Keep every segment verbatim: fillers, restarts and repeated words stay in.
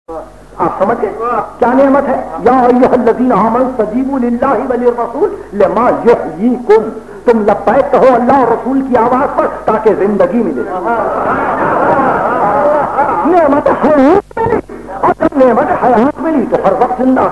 آپ سمجھ گئے کیا نعمت ہے؟ یا ایھا الذین آمنوا استجیبوا للہ وللرسول لما یحییکم، تم لبیک کہو اللہ اور رسول کی آواز پر تاکہ زندگی ملے۔ نعمت حیات ملی، اور جب نعمت حیات ملی تو ہر وقت زندہ،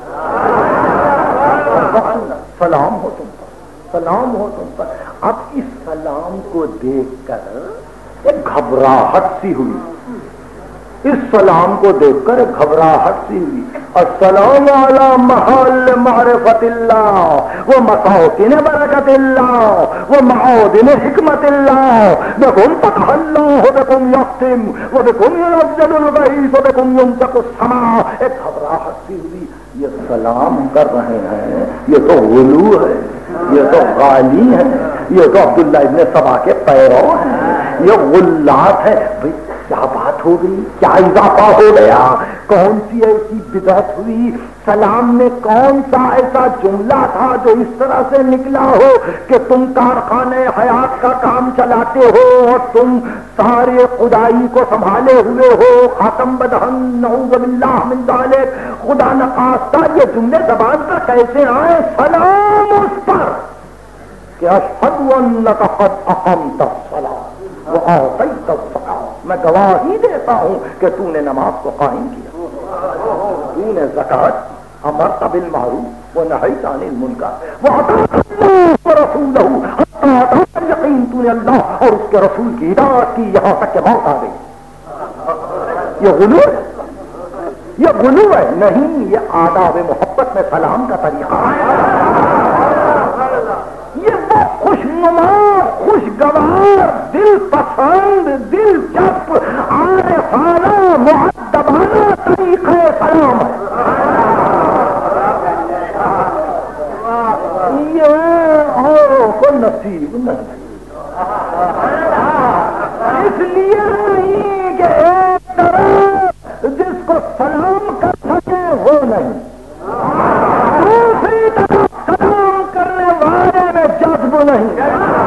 ہر وقت زندہ۔ سلام ہو تم پر، سلام ہو تم پر۔ اب اس سلام کو دیکھ کر ایک گھبراہٹ سی ہوئی، اس سلام کو دیکھ کر ایک گھبراہٹ سی ہوئی۔ السلام علی محل معرفت اللہ و مساکن برکت اللہ و معادن حکمت اللہ بکم فتح اللہ بکم یختم و بکم ينزل الغیث و بکم یمسک السماء۔ ایک گھبراہٹ سی ہوئی، یہ سلام کر رہے ہیں، یہ تو غلو ہے، یہ تو غالی ہے، یہ تو عبداللہ ابن سبا کے پیرو ہیں، یہ غلات ہے۔ بھئی کیا بات ہو گئی، کیا اضافہ ہو گیا، کون سی ایسی بدعت ہوئی؟ سلام میں کون سا ایسا جملہ تھا جو اس طرح سے نکلا ہو کہ تم کارخانے حیات کا کام چلاتے ہو اور تم سارے خدائی کو سنبھالے ہوئے ہو، خاتم بدہن نعوذ باللہ من ذالک، خدا نخواستہ یہ جملے زبان پر کیسے آئے؟ سلام اس پر کہ اشہد انک قد اقمت الصلاۃ وآتیت الزکاۃ، میں گواہی دیتا ہوں کہ تو نے نماز کو قائم کیا، تو نے زکوٰۃ، امرت بالمعروف ونہیت عن المنکر وأطعت اللہ ورسولہ، حتی أتاک الیقین، تو نے اللہ اور اس کے رسول کی اطاعت کی یہاں تک کہ موت آ گئی۔ یہ غلو ہے، یہ غلو ہے نہیں، یہ آداب محبت میں سلام کا طریقہ ہے۔ یہ وہ خوشنما، خوشگوار، دل پسند، دلچسپ، عارفانہ، مؤدبانہ طریقہ سلام ہے۔ یہ اوروں کو نصیب نہیں، اس لیے نہیں کہ ایک طرف جس کو سلام کر سکے وہ نہیں، دوسری طرف سلام کرنے والے میں جذب نہیں۔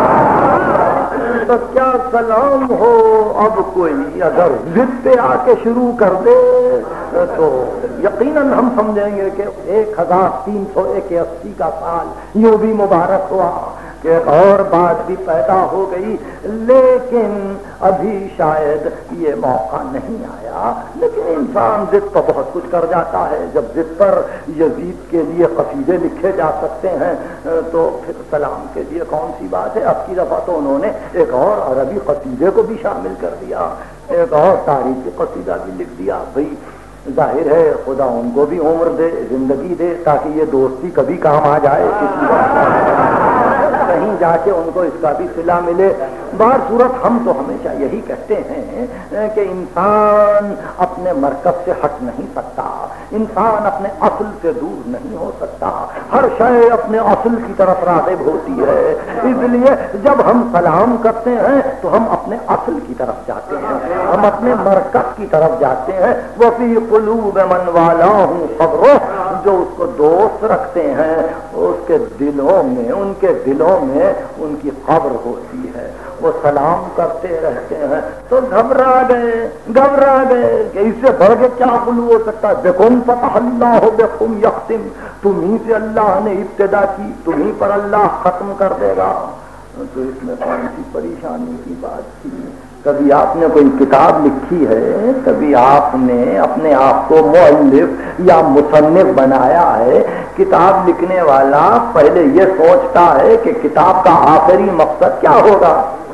تو کیا سلام ہو؟ اب کوئی اگر ضد پہ آ کے شروع کر دے تو یقیناً ہم سمجھیں گے کہ ایک ہزار تین سو اکیاسی کا سال یوں بھی مبارک ہوا کہ ایک اور بات بھی پیدا ہو گئی، لیکن ابھی شاید یہ موقع نہیں آیا۔ لیکن انسان ضد پر بہت کچھ کر جاتا ہے، جب ضد پر یزید کے لیے قصیدے لکھے جا سکتے ہیں تو پھر سلام کے لیے کون سی بات ہے؟ اب کی دفعہ تو انہوں نے ایک اور عربی قصیدے کو بھی شامل کر دیا، ایک اور تاریخی قصیدہ بھی لکھ دیا۔ بھئی ظاہر ہے خدا ان کو بھی عمر دے، زندگی دے، تاکہ یہ دوستی کبھی کام آ جائے، کسی کہیں جا کے ان کو اس کا بھی صلہ ملے۔ بہر صورت ہم تو ہمیشہ یہی کہتے ہیں کہ انسان اپنے مرکز سے ہٹ نہیں سکتا، انسان اپنے اصل سے دور نہیں ہو سکتا، ہر شے اپنے اصل کی طرف راغب ہوتی ہے۔ اس لیے جب ہم سلام کرتے ہیں تو ہم اپنے اصل کی طرف جاتے ہیں، ہم اپنے مرکز کی طرف جاتے ہیں۔ وفی قلوب من والاہ قبرہ، جو اس کو دوست رکھتے ہیں اس کے دلوں میں، ان کے دلوں میں ان کی قبر ہوتی ہے، وہ سلام کرتے رہتے ہیں۔ تو گھبرا گئے گھبرا گئے کہ اس سے بڑھ کے کیا غلو ہو سکتا ہے؟ بکم فتح اللہ بکم یختم، تمہیں سے اللہ نے ابتدا کی، تمہیں پر اللہ ختم کر دے گا۔ تو اس میں کون سی پریشانی کی بات تھی؟ کبھی آپ نے کوئی کتاب لکھی ہے، کبھی آپ نے اپنے آپ کو مؤلف یا مصنف بنایا ہے؟ کتاب لکھنے والا پہلے یہ سوچتا ہے کہ کتاب کا آخری مقصد کیا ہوگا،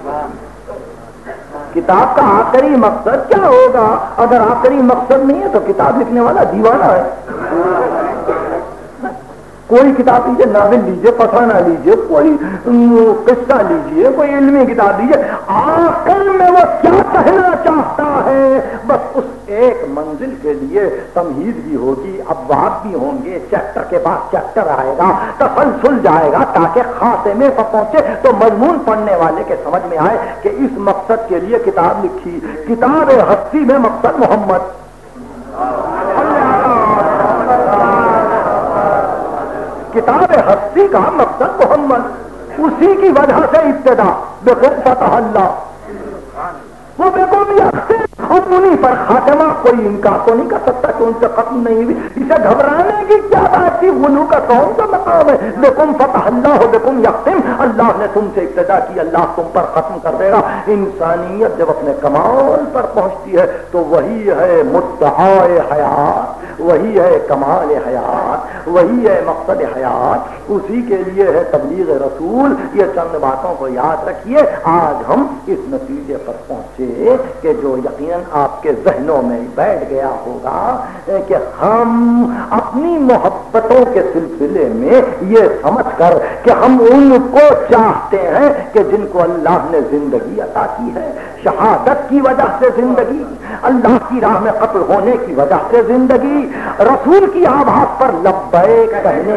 کتاب کا آخری مقصد کیا ہوگا۔ اگر آخری مقصد نہیں ہے تو کتاب لکھنے والا دیوانہ ہے۔ کوئی کتاب لیجیے، ناول لیجیے، افسانہ لیجیے، کوئی قصہ لیجیے، کوئی علمی کتاب لیجیے، آخر میں وہ کیا کہنا چاہتا ہے؟ بس اس ایک منزل کے لیے تمہید بھی ہوگی، ابواب بھی ہوں گے، چیپٹر کے بعد چیپٹر آئے گا، تسلسل جائے گا تاکہ خاتمے پر پہنچے تو مضمون پڑھنے والے کے سمجھ میں آئے کہ اس مقصد کے لیے کتاب لکھی۔ کتاب ہستی میں مقصد محمد، کتاب ہستی کا مقصد محمد، اسی کی وجہ سے ابتدا بکم فتح اللہ وہ بکم یختم، اب انہیں پر خاتمہ کوئی انکار تو نہیں کر سکتا کہ ان سے ختم نہیں ہوئی. اسے گھبرانے کی کیا بات تھی؟ غلو کا کون سا مقام ہے؟ بکم فتح اللہ بکم یختم، اللہ نے تم سے ابتدا کی، اللہ تم پر ختم کر دے گا. انسانیت جب اپنے کمال پر پہنچتی ہے تو وہی ہے مدعائے حیات، وہی ہے کمال حیات، وہی ہے مقصد حیات، اسی کے لیے ہے تبلیغ رسول. یہ چند باتوں کو یاد رکھیے. آج ہم اس نتیجے پر پہنچے کہ جو یقیناً آپ کے ذہنوں میں بیٹھ گیا ہوگا کہ ہم اپنی محبتوں کے سلسلے میں یہ سمجھ کر کہ ہم ان کو چاہتے ہیں کہ جن کو اللہ نے زندگی عطا کی ہے، شہادت کی وجہ سے زندگی، اللہ کی راہ میں قتل ہونے کی وجہ سے زندگی، رسول کی آواز پر لبیک کہنے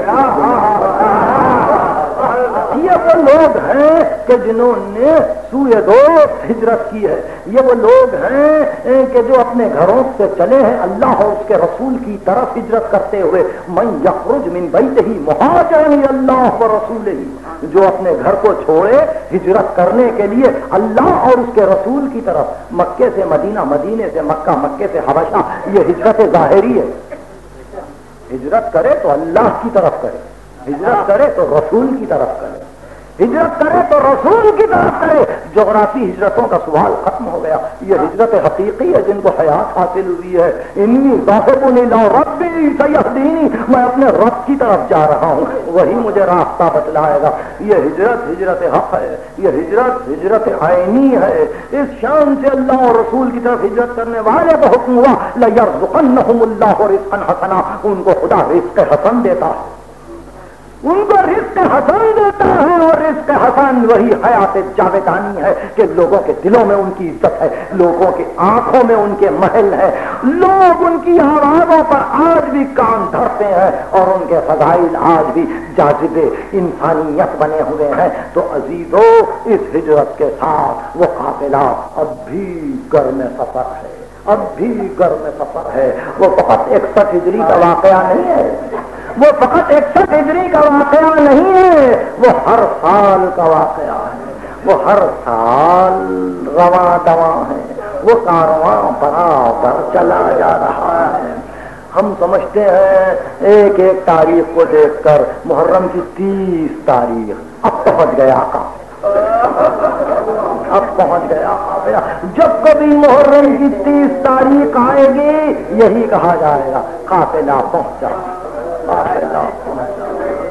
کی. یہ وہ لوگ ہیں کہ جنہوں نے سوئے دوست ہجرت کی ہے. یہ وہ لوگ ہیں کہ جو اپنے گھروں سے چلے ہیں اللہ اور اس کے رسول کی طرف ہجرت کرتے ہوئے. من یخرج من بیتہ مہاجرا الی اللہ ورسولہ، جو اپنے گھر کو چھوڑے ہجرت کرنے کے لیے اللہ اور اس کے رسول کی طرف، مکے سے مدینہ، مدینے سے مکہ، مکے سے حبشہ. یہ ہجرت ظاہری ہے. ہجرت کرے تو اللہ کی طرف کرے، ہجرت کرے تو رسول کی طرف کرے، ہجرت کرے تو رسول کی طرف کرے. جغرافی ہجرتوں کا سوال ختم ہو گیا. یہ ہجرت حقیقی ہے جن کو حیات حاصل ہوئی ہے. انی ذاہب الی ربی سیہدینی، میں اپنے رب کی طرف جا رہا ہوں، وہی مجھے راستہ بتلائے گا. یہ ہجرت ہجرت حق ہے، یہ ہجرت ہجرت عینی ہے. اس شان سے اللہ اور رسول کی طرف ہجرت کرنے والے کو حکم ہوا لیرزقنہم اللہ رزقا حسنا، ان کو خدا رزق حسن دیتا ہے، ان کو رزق حسن دیتا ہے. اور رزق حسن وہی حیات جاویدانی ہے کہ لوگوں کے دلوں میں ان کی عزت ہے، لوگوں کی آنکھوں میں ان کے محل ہے، لوگ ان کی آوازوں پر آج بھی کان دھرتے ہیں اور ان کے فضائل آج بھی جاذب انسانیت بنے ہوئے ہیں. تو عزیزو، اس ہجرت کے ساتھ وہ قافلہ اب بھی گر میں سفر ہے، اب بھی گر میں سفر ہے. وہ فقط اکسٹھ ہجری کا واقعہ نہیں ہے، وہ فقط اکسٹھ ہجری کا واقعہ نہیں ہے، وہ ہر سال کا واقعہ ہے. وہ ہر سال رواں دواں ہے، وہ کارواں برابر چلا جا رہا ہے. ہم سمجھتے ہیں ایک ایک تاریخ کو دیکھ کر محرم کی تیس تاریخ اب پہنچ گیا کا اب پہنچ گیا. جب کبھی محرم کی تیس تاریخ آئے گی یہی کہا جائے گا قافلہ پہنچا، قافلہ پہنچا.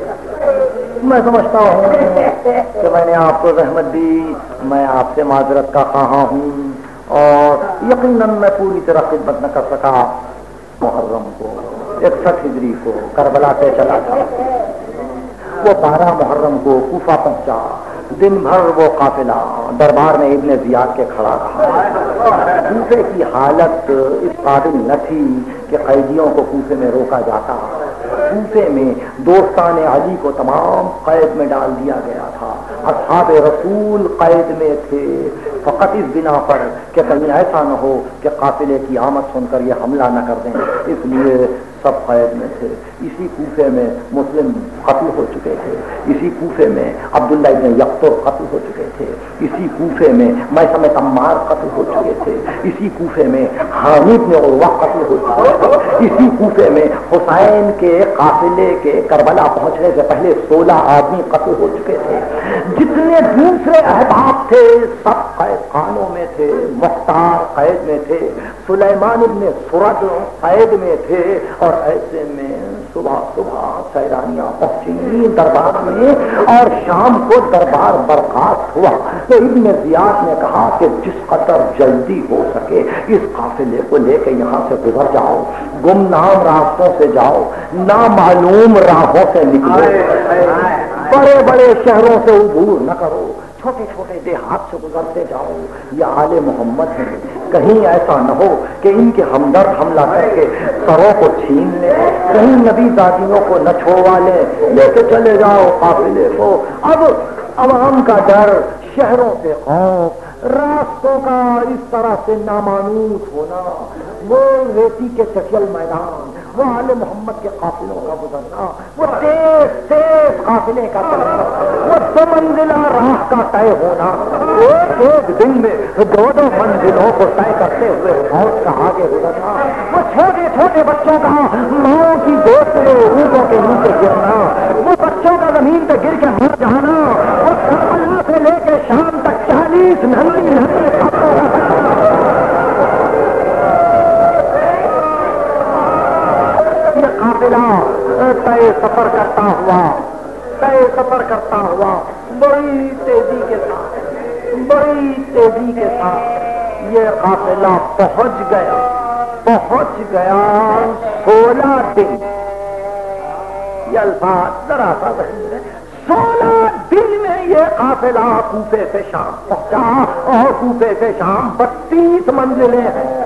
میں سمجھتا ہوں کہ میں نے آپ کو زحمت دی، میں آپ سے معذرت کا خواہاں ہوں، اور یقیناً میں پوری طرح خدمت نہ کر سکا. محرم کو اکسٹھ ہجری کو کربلا سے چلا تھا، وہ بارہ محرم کو کوفہ پہنچا. دن بھر وہ قافلہ دربار میں ابن زیاد کے کھڑا رہا. کوفے کی حالت اس قابل نہ تھی کہ قیدیوں کو کوفے میں روکا جاتا. کوفے میں دوستان علی کو تمام قید میں ڈال دیا گیا تھا. اصحاب رسول قید میں تھے فقط اس بنا پر کہ کہیں ایسا نہ ہو کہ قافلے کی آمد سن کر یہ حملہ نہ کر دیں، اس لیے سب قید میں تھے. اسی کوفے میں مسلم قتل ہو چکے تھے، اسی کوفے میں عبداللہ ابن یقطر قتل ہو چکے تھے، اسی کوفے میں میثم عمار قتل ہو چکے تھے، اسی کوفے میں حامد بن عروہ قتل ہو چکے تھے، اسی کوفے میں حسین کے قافلے کے کربلا پہنچنے سے پہلے سولہ آدمی قتل ہو چکے تھے. جتنے دوسرے احباب تھے سب قید خانوں میں تھے. مختار قید میں تھے، سلیمان ابن سرد قید میں تھے. اور ایسے میں صبح صبح سیلانیاں پہنچی دربار میں، اور شام کو دربار برخاست ہوا. تو ابن زیاد نے کہا کہ جس قدر جلدی ہو سکے اس قافلے کو لے کے یہاں سے گزر جاؤ، گمنام راستوں سے جاؤ، نامعلوم راہوں سے نکلو، بڑے بڑے شہروں سے عبور نہ کرو، چھوٹے چھوٹے دیہات سے گزرتے جاؤ. یہ آل محمد ہیں، کہیں ایسا نہ ہو کہ ان کے ہمدرد حملہ کر کے سروں کو چھین لے، کہیں نبی دادیوں کو نہ چھوڑوا لے، لے کے چلے جاؤ قافلے کو. اب عوام کا ڈر، شہروں سے خوف، راستوں کا اس طرح سے نامانوس ہونا، وہ ریتی کے چچل میدان، وہ آل محمد کے قافلوں کا گزرنا، وہ تیز تیز قافلے کا چلنا، وہ دو منزلہ راہ کا طے ہونا، ایک ایک دن میں دو دو منزلوں کو طے کرتے ہوئے موت کا آگے گزرنا، وہ چھوٹے چھوٹے بچوں کا ماؤں کی گود سے اونٹوں کے نیچے گرنا، وہ بچوں کا زمین پہ گر کے مر جانا، وہ کربلا سے لے کے شام تک چالیس ننگی ننگی خطوں کا طے سفر کرتا ہوا طے سفر کرتا ہوا بڑی تیزی کے ساتھ بڑی تیزی کے ساتھ یہ قافلہ پہنچ گیا پہنچ گیا سولہ دن. یہ الفاظ ذرا سا ہے، سولہ دن میں یہ قافلہ کوفے سے شام پہنچا، اور کوفے سے شام بتیس منزلیں ہیں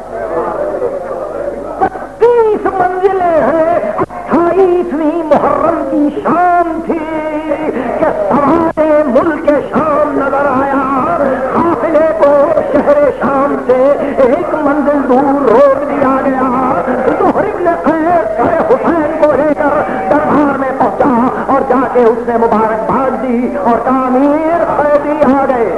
بتیس منزلیں ہیں. اٹھائیسویں محرم کی شام تھی کہ سوارے ملک شام نظر آیا. قافلے کو شہر شام سے ایک منزل دور روک دیا گیا. ظہر ابن قیس سر حسین کو لے کر دربار میں پہنچا اور جا کے اس نے مبارکباد دی اور تعمیر قیدی آ گئے.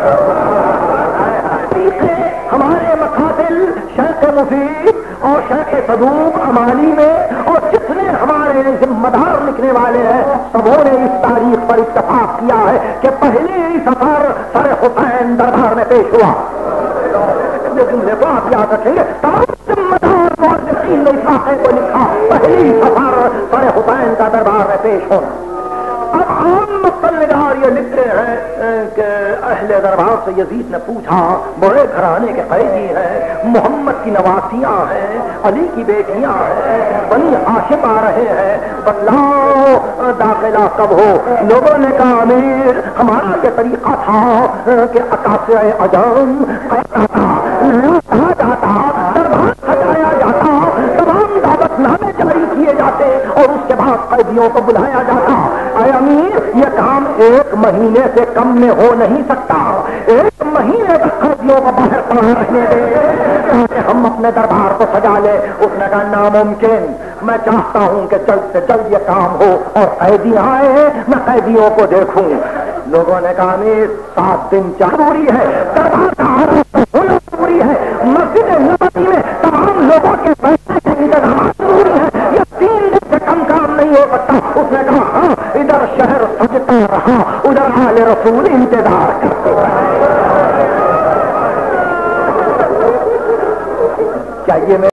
ہمارے مقاتل شیخ مفید اور شیخ صدوق امانی میں اور جتنے ہمارے ذمہ دار لکھنے والے ہیں سبوں نے اس تاریخ پر اتفاق کیا ہے کہ پہلی سفر سر حسین دربار میں پیش ہوا. لیکن دیکھو آپ یاد رکھیں گے تمام ذمہ دار مورخین نے اس واقعے کو لکھا، پہلی سفر سر حسین کا دربار میں پیش ہونا. اب عام مطلع یہ لکھتے ہیں کہ اہل دربار سے یزید نے پوچھا، بڑے گھرانے کے قیدی ہیں، محمد کی نواسیاں ہیں، علی کی بیٹیاں ہیں، بنی ہاشم آ رہے ہیں، بتلاؤ داخلہ کب ہو؟ لوگوں نے کہا امیر ہمارا یہ طریقہ تھا کہ اکاسر اعظم کہا جاتا، دربار سجایا جاتا، تمام دعوت نامے جاری کیے جاتے اور اس کے بعد قیدیوں کو بلایا جاتا. اے امیر یہ کام ایک مہینے سے کم میں ہو نہیں سکتا، ایک مہینے تک قیدیوں کو باہر پڑا رہنے دے، ہم اپنے دربار کو سجا لیں. اس نے کہا ناممکن، میں چاہتا ہوں کہ جلد سے جلد یہ کام ہو اور قیدی آئے میں قیدیوں کو دیکھوں. لوگوں نے کہا امیر سات دن ضروری ہے، دربار کا ہونا ضروری ہے، مسجد نبوی میں تمام لوگوں کے بیٹھنے کے انتظامات ضروری ہیں، یہ تین دن سے کم کام نہیں ہو سکتا. اس نے کہا ہاں ادھر شہر سجتا رہا ادھر آل رسول انتظار کرتے رہے. چاہیے میں